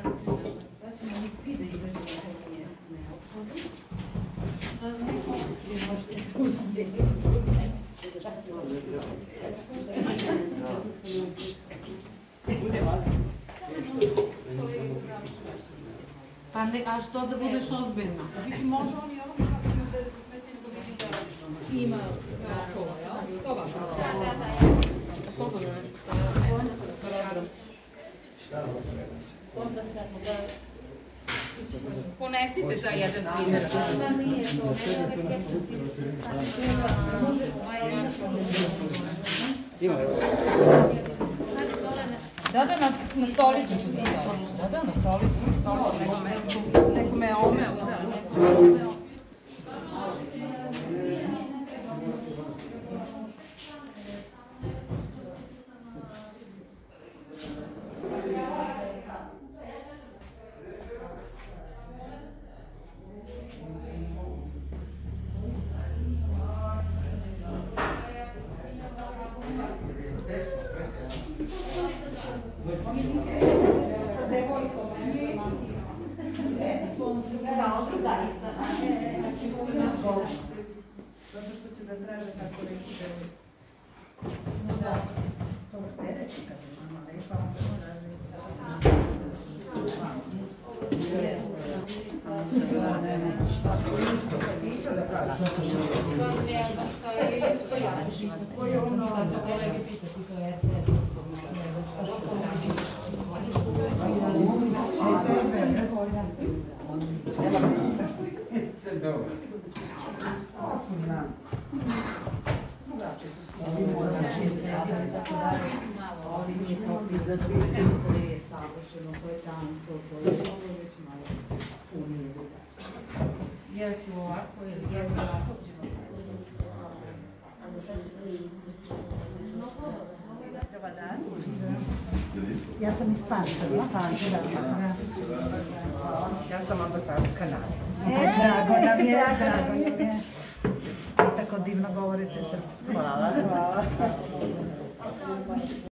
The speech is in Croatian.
Sad ćemo mi svi da izađemo kako je neophodno. Možete uzeti a što da budeš ozbiljna? Mislim, može on i ovo da se smeti nego vidi da svi ima sve okolo, jel? To važno. Da. Slobodno nešto. kontrasvetno da... Ponesite za jedan primjer. Da nije to, Da, na stolicu ću da stavim. Da, na stolicu. Neko me omeo, da. Kao drugarica. Zato što će da traže tako neki da to tereti kad je mama lepa, onda traže i drugačije su svi Ovi nije popit za dvice koje je savršeno, koje je tanko, koje je ovo već malo punije drugačije. Ja ću ovako, jer ja znam ovako ćemo. Dobar dan. Ja sam iz Pančeva. Ja sam ambasadorska Nada. Drago nam je. Tako divno govorite srpski. Hvala.